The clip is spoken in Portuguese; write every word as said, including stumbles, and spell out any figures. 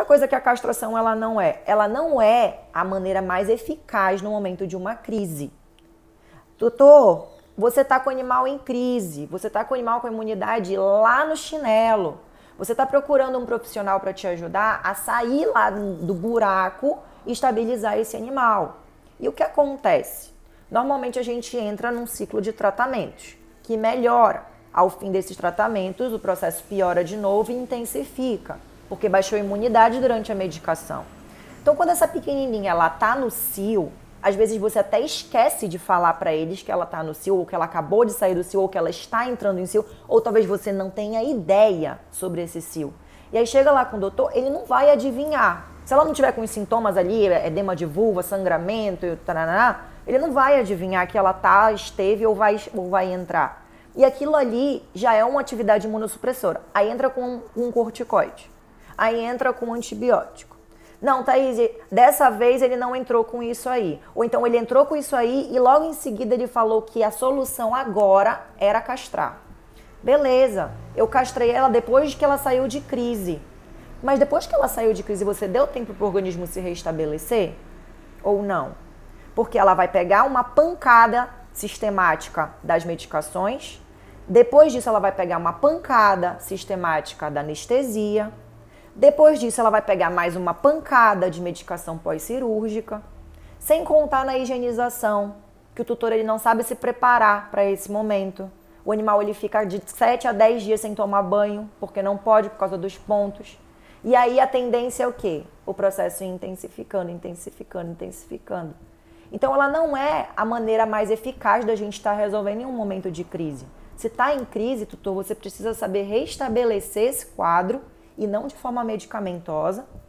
coisa que a castração ela não é, ela não é a maneira mais eficaz no momento de uma crise. Doutor, você está com o animal em crise, você está com o animal com a imunidade lá no chinelo. Você está procurando um profissional para te ajudar a sair lá do buraco e estabilizar esse animal. E o que acontece? Normalmente a gente entra num ciclo de tratamentos que melhora. Ao fim desses tratamentos, o processo piora de novo e intensifica, porque baixou a imunidade durante a medicação. Então, quando essa pequenininha ela tá no cio, às vezes você até esquece de falar para eles que ela tá no cio, ou que ela acabou de sair do cio, ou que ela está entrando em cio, ou talvez você não tenha ideia sobre esse cio. E aí chega lá com o doutor, ele não vai adivinhar. Se ela não tiver com os sintomas ali, edema de vulva, sangramento, taraná, ele não vai adivinhar que ela tá, esteve ou vai, ou vai entrar. E aquilo ali já é uma atividade imunossupressora. Aí entra com um corticoide. Aí entra com um antibiótico. Não, Thaís, dessa vez ele não entrou com isso aí. Ou então ele entrou com isso aí e logo em seguida ele falou que a solução agora era castrar. Beleza, eu castrei ela depois que ela saiu de crise. Mas depois que ela saiu de crise, você deu tempo para o organismo se restabelecer? Ou não? Porque ela vai pegar uma pancada sistemática das medicações. Depois disso, ela vai pegar uma pancada sistemática da anestesia. Depois disso, ela vai pegar mais uma pancada de medicação pós-cirúrgica. Sem contar na higienização, que o tutor ele não sabe se preparar para esse momento. O animal ele fica de sete a dez dias sem tomar banho, porque não pode por causa dos pontos. E aí a tendência é o quê? O processo intensificando, intensificando, intensificando. Então ela não é a maneira mais eficaz da gente estar resolvendo em um momento de crise. Se está em crise, tutor, você precisa saber restabelecer esse quadro e não de forma medicamentosa,